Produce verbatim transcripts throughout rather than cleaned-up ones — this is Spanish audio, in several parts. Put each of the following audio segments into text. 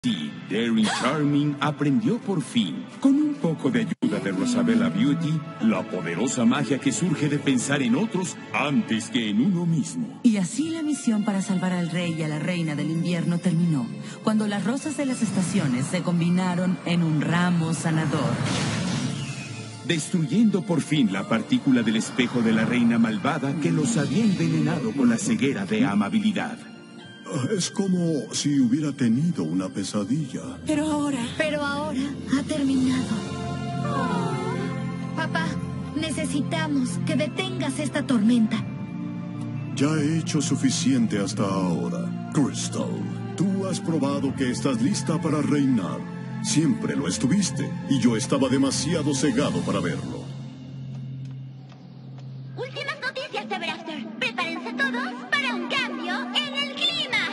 Sí, Daring Charming aprendió por fin, con un poco de ayuda de Rosabella Beauty, la poderosa magia que surge de pensar en otros antes que en uno mismo. Y así la misión para salvar al rey y a la reina del invierno terminó, cuando las rosas de las estaciones se combinaron en un ramo sanador. Destruyendo por fin la partícula del espejo de la reina malvada que los había envenenado con la ceguera de amabilidad. Es como si hubiera tenido una pesadilla. Pero ahora... Pero ahora ha terminado. Oh. Papá, necesitamos que detengas esta tormenta. Ya he hecho suficiente hasta ahora. Crystal, tú has probado que estás lista para reinar. Siempre lo estuviste, y yo estaba demasiado cegado para verlo. Últimas noticias de Brafter. Prepárense todos para un cambio en el clima.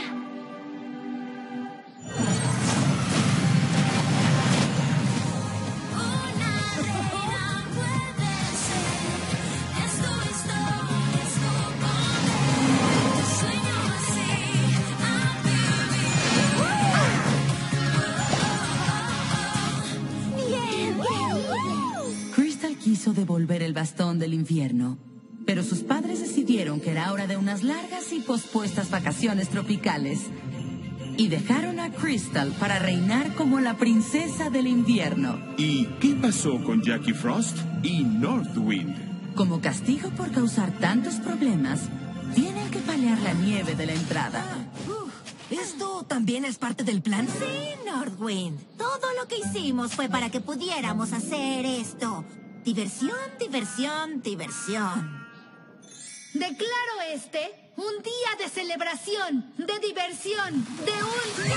Una reina puede ser. Esto es todo, esto con sueño así a vivir. Bien, bien. Crystal quiso devolver el bastón del infierno, pero sus padres decidieron que era hora de unas largas y pospuestas vacaciones tropicales. Y dejaron a Crystal para reinar como la princesa del invierno. ¿Y qué pasó con Jackie Frost y Northwind? Como castigo por causar tantos problemas, tienen que palear la nieve de la entrada. Uf, ¿esto también es parte del plan? Sí, Northwind. Todo lo que hicimos fue para que pudiéramos hacer esto. Diversión, diversión, diversión. Declaro este un día de celebración, de diversión, de un...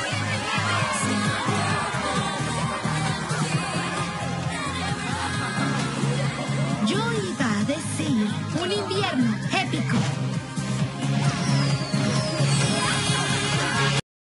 Yo iba a decir un invierno épico.